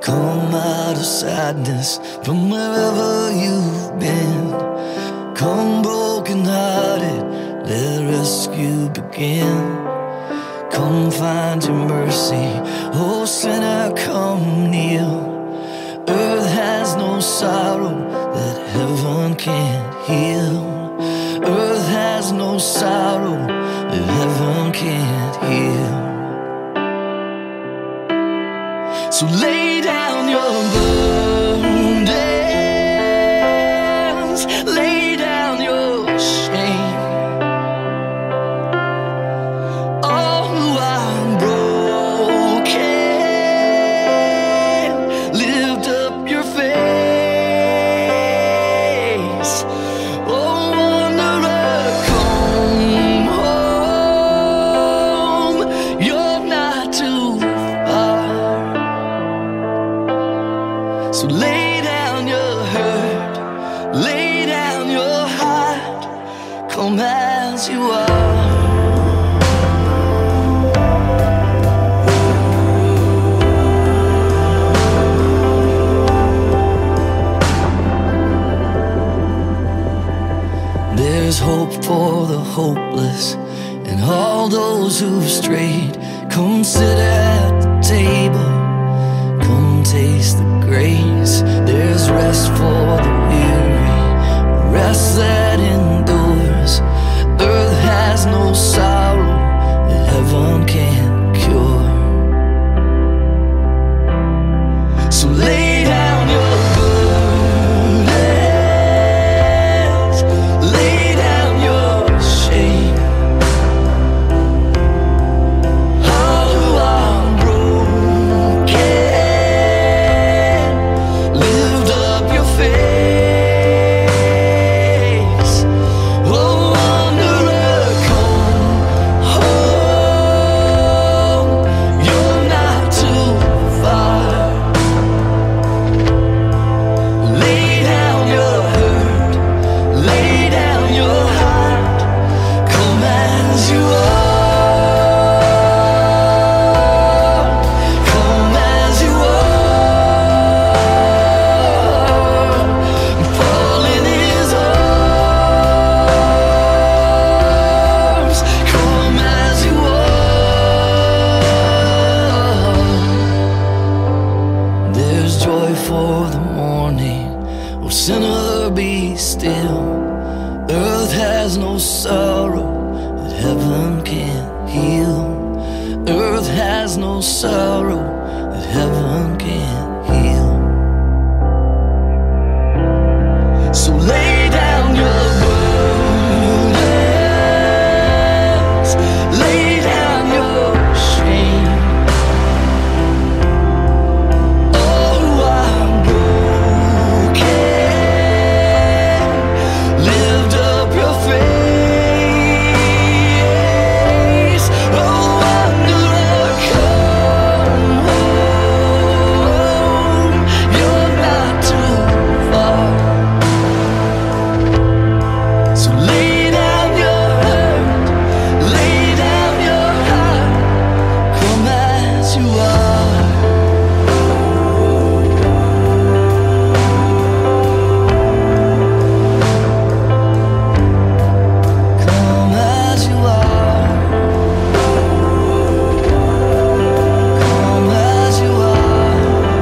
Come out of sadness from wherever you've been. Come broken-hearted, let rescue begin. Come find your mercy, oh sinner, come kneel. Earth has no sorrow that heaven can't heal. Earth has no sorrow that heaven can't heal. So lay down your burdens, lay down your shame. Oh, I'm broken, lift up your face. Oh, wanderer, come home, you're not too far. So lay down your hurt, lay down your heart, come as you are. There's hope for the hopeless and all those who've strayed. Come sit at the table, come taste the grace. There's rest for the weary, rest that endures. Earth has no sorrow that heaven can't cure. So lay down your burdens, lay down your shame. Oh, I'm broken, lift up your face. Oh, wanderer, come home, you're not too far. Lay down your hurt, lay down your heart, come as you are, come as you are, fall in his arms, come as you are. There's joy for the morning, oh sinner, be still. Earth has no sorrow that heaven can't heal. Earth has no sorrow that heaven can't heal. So lay down your burdens, lay down your shame. Oh, I'm broken, lift up your face. Oh, wanderer, come home, you're not too far. So lay down your hurt, lay down your heart, come as you are. Come as you are. Come as you are.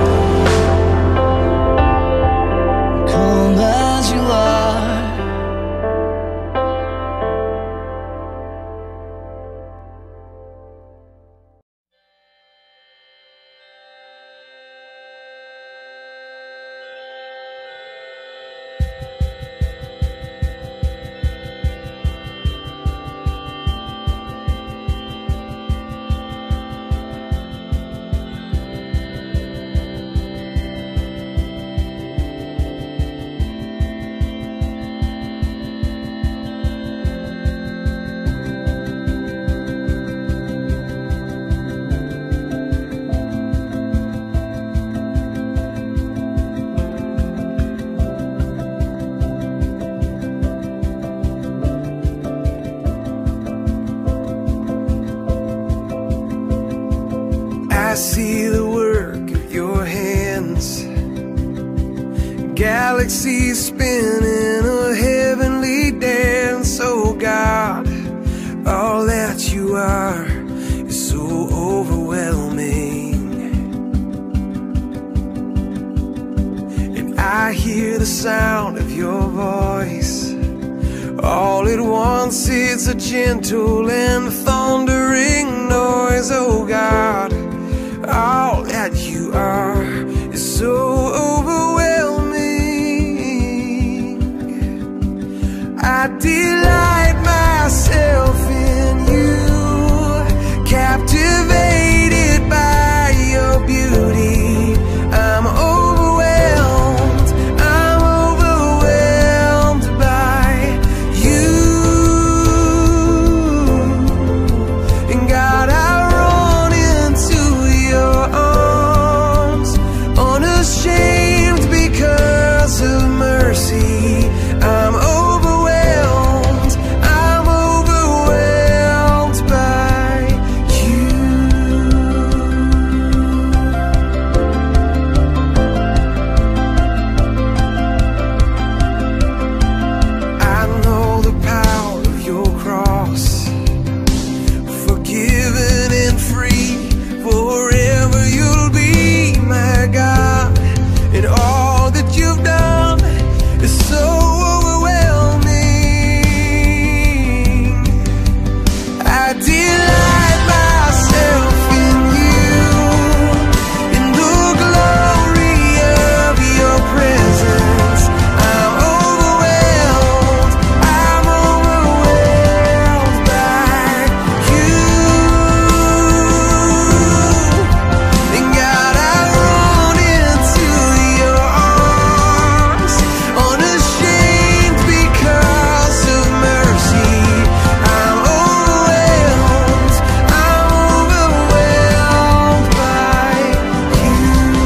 Come as you are. I see the work of your hand galaxies spinning a heavenly dance. Oh God, all that you are is so overwhelming. And I hear the sound of your voice. All at once it's a gentle and thundering noise. Oh God, all that you are is so overwhelming. I delight myself in you, captivated by your beauty. I'm overwhelmed, I'm overwhelmed by you. And God, I run into your arms, unashamed because of mercy. I'm overwhelmed, I'm overwhelmed by you. I know the power of your cross, forgiven and free. Forever you'll be my God, and all that you've done is so overwhelming. I delight myself in you, in the glory of your presence. I'm overwhelmed, I'm overwhelmed by you. And God, I run into your arms, unashamed because of mercy. I'm overwhelmed, I'm overwhelmed by you.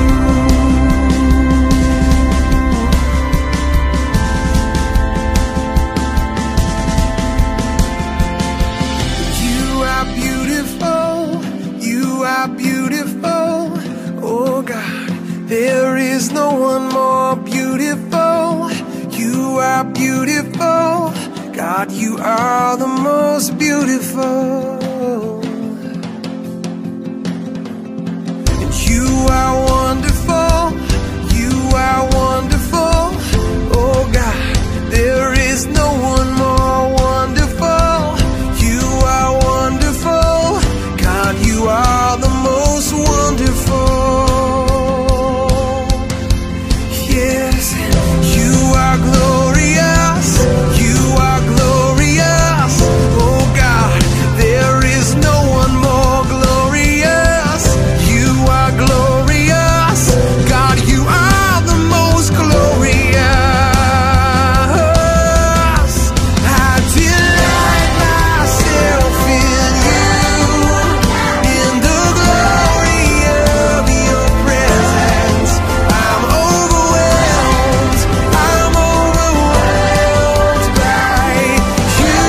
You are beautiful, you are beautiful. Oh God, there is no one more beautiful. You are beautiful, God, you are the most beautiful. And you are wonderful, you are wonderful. Oh God, there is no one more wonderful. You are wonderful, God, you are the most wonderful. Yes, you are glorious, you are glorious. Oh God, there is no one more glorious. You are glorious, God, you are the most glorious. I delight myself in you, in the glory of your presence. I'm overwhelmed, I'm overwhelmed by you.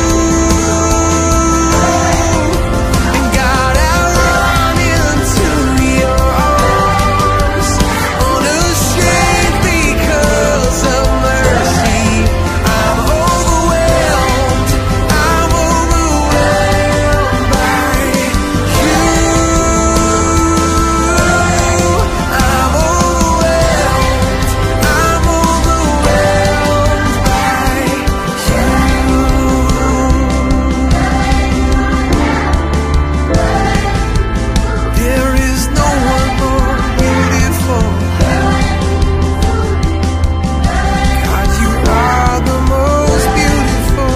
And God, I run into your arms, unashamed because of mercy. I'm overwhelmed, I'm overwhelmed by you. I'm overwhelmed, I'm overwhelmed by you. There is no one more beautiful. God, you are the most beautiful.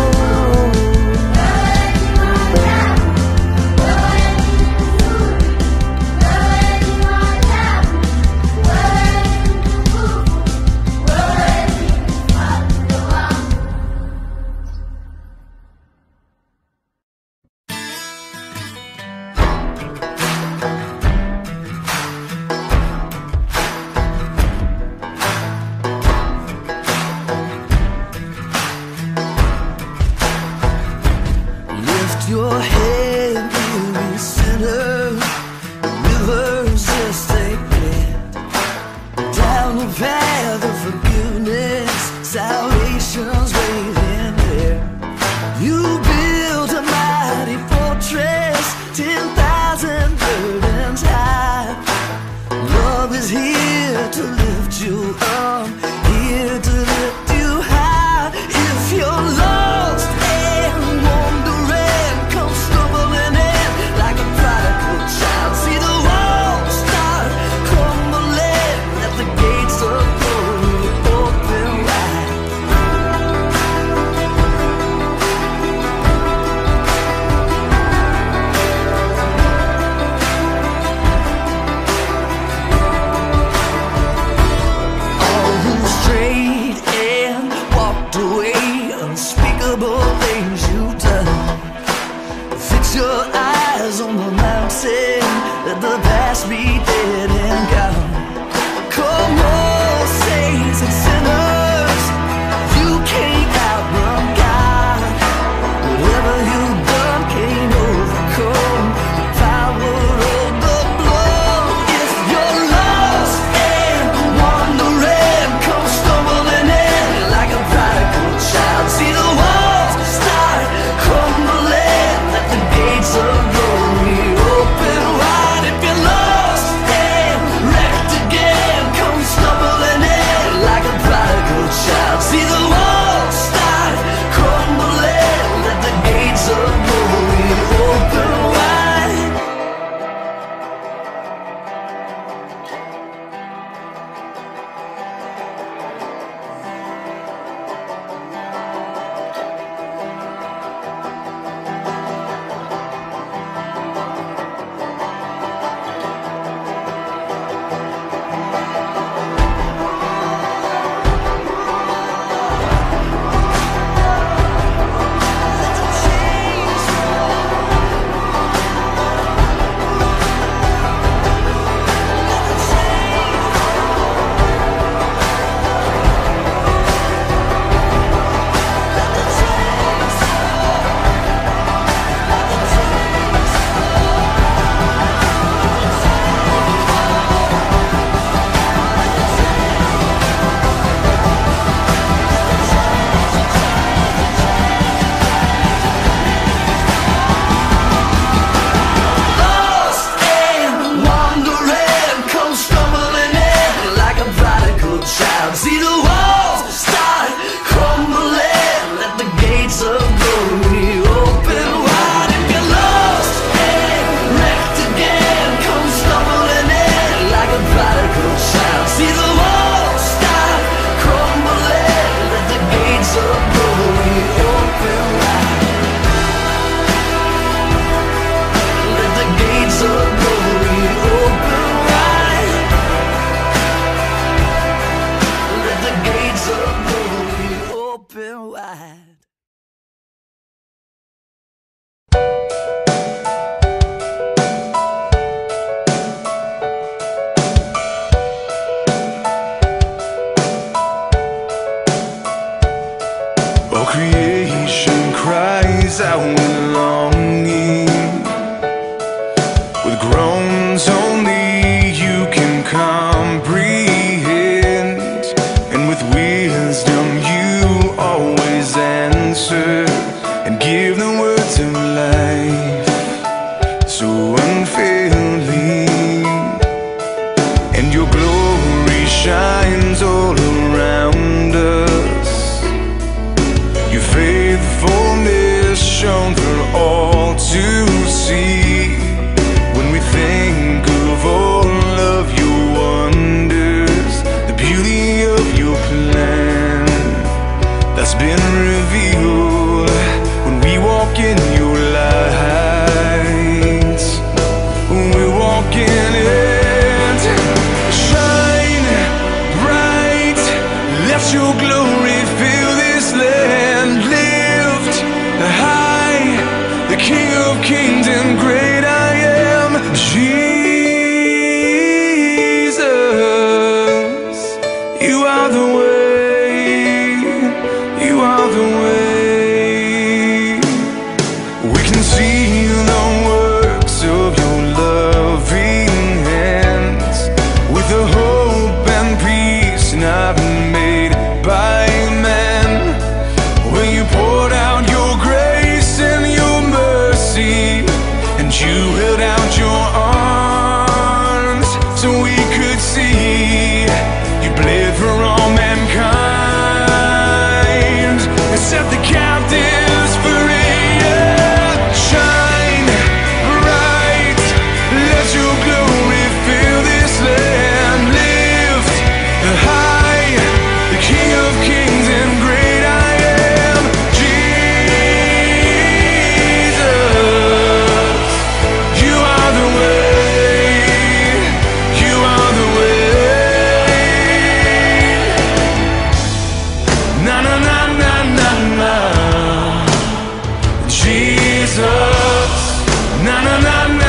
Lift your head, weary sinner. Rivers just take it down the path of forgiveness. of life so unfairly, and your glory shines all around us. Your faithfulness shown for all to see. When we think of all of your wonders, the beauty of your plan that's been revealed when we walk in your light, when we walk in it. Shine bright, let your glory fill this land. Lift high the King of Kings and great I am, Jesus. You are the way, you are the way. We can see the works of your loving hands, with the hope and peace not made by man. When you poured out your grace and your mercy, and you held out your arms so we could see. You bled for all mankind and set the captives free. Yeah. Shine bright, let your glory fill this land. Lift high the King of Kings and great I am, Jesus. You are the way, you are the way. Na na na na na na, Jesus. Na na na na.